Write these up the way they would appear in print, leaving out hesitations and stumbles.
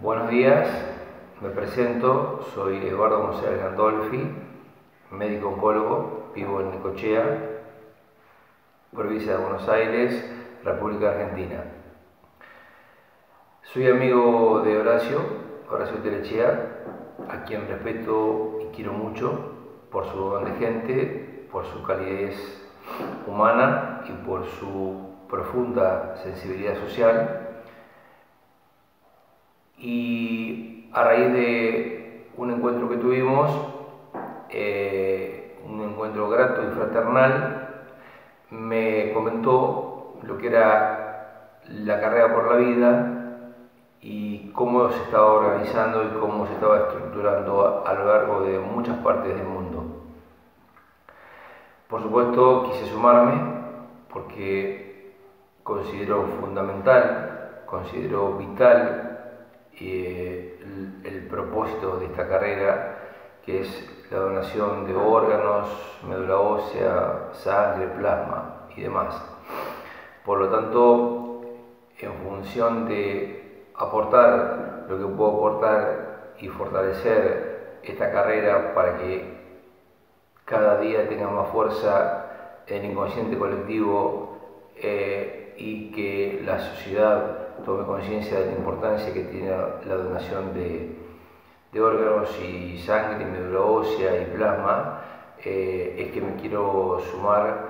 Buenos días, me presento, soy Eduardo González Gandolfi, médico oncólogo, vivo en Necochea, provincia de Buenos Aires, República Argentina. Soy amigo de Horacio Telechea, a quien respeto y quiero mucho por su don de gente, por su calidez humana y por su profunda sensibilidad social. Y a raíz de un encuentro que tuvimos, un encuentro grato y fraternal, me comentó lo que era la carrera por la vida y cómo se estaba organizando y cómo se estaba estructurando a lo largo de muchas partes del mundo. Por supuesto, quise sumarme porque considero fundamental, considero vital el propósito de esta carrera, que es la donación de órganos, médula ósea, sangre, plasma y demás. Por lo tanto, en función de aportar lo que puedo aportar y fortalecer esta carrera para que cada día tenga más fuerza el inconsciente colectivo y que la sociedad tome conciencia de la importancia que tiene la donación de órganos y sangre, médula ósea y plasma, es que me quiero sumar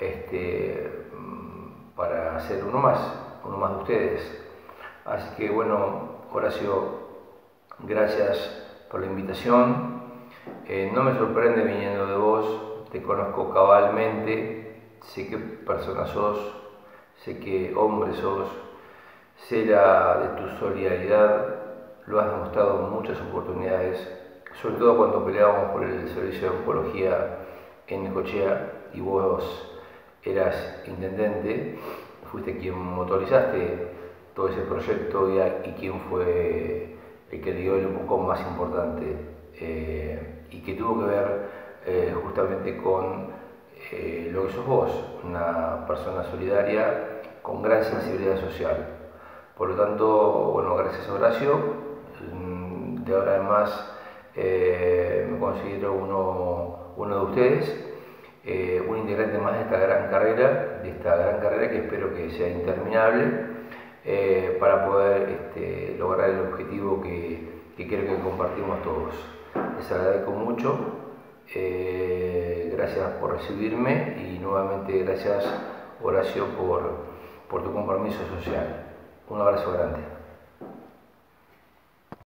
para ser uno más de ustedes. Así que bueno, Horacio, gracias por la invitación. No me sorprende viniendo de vos, te conozco cabalmente, sé qué persona sos, sé qué hombre sos, sé de tu solidaridad, lo has demostrado en muchas oportunidades, sobre todo cuando peleábamos por el servicio de oncología en Necochea y vos eras intendente, fuiste quien motorizaste todo ese proyecto y quien fue el que dio el empujón más importante y que tuvo que ver justamente con lo que sos vos, una persona solidaria con gran sensibilidad social. Por lo tanto, bueno, gracias Horacio, de ahora en más me considero uno de ustedes, un integrante más de esta gran carrera, que espero que sea interminable, para poder lograr el objetivo que creo que compartimos todos. Les agradezco mucho, gracias por recibirme y nuevamente gracias Horacio por tu compromiso social. Un abrazo grande.